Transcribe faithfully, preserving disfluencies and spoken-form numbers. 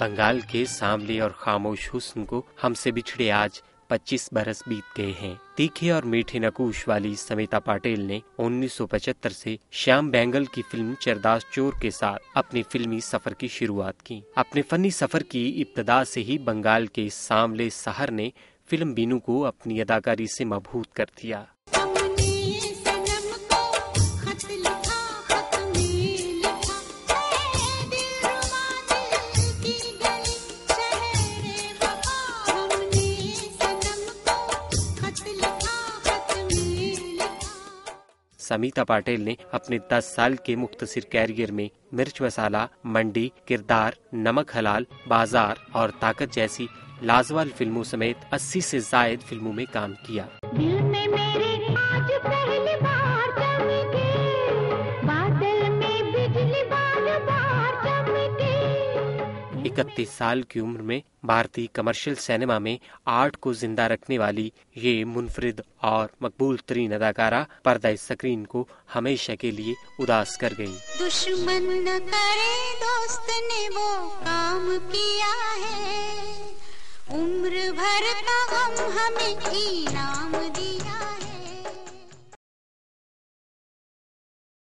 बंगाल के सांवले और खामोश हुस्न को हमसे बिछड़े आज पच्चीस बरस बीत गए हैं। तीखे और मीठे नकूश वाली समिता पाटिल ने उन्नीस सौ पचहत्तर से श्याम बेंगल की फिल्म चरदास चोर के साथ अपने फिल्मी सफर की शुरुआत की। अपने फनी सफर की इब्तदा से ही बंगाल के सांवले सहर ने फिल्म बीनू को अपनी अदाकारी से मबहूत कर दिया। समिता पाटिल ने अपने दस साल के मुख्तसर कैरियर में मिर्च मसाला, मंडी, किरदार, नमक हलाल, बाजार और ताकत जैसी लाजवाब फिल्मों समेत अस्सी से जायद फिल्मों में काम किया। दिल में मेरे आज पहली बार चमके, बादल में बिजली बार बार चमके। इकतीस साल की उम्र में भारतीय कमर्शियल सिनेमा में आर्ट को जिंदा रखने वाली ये मुनफरिद और मकबूल तरीन अदाकारा पर्दा स्क्रीन को हमेशा के लिए उदास कर गयी। दुश्मन न करे दोस्त ने वो काम किया है, उम्र भर का गम हमें इनाम दिया।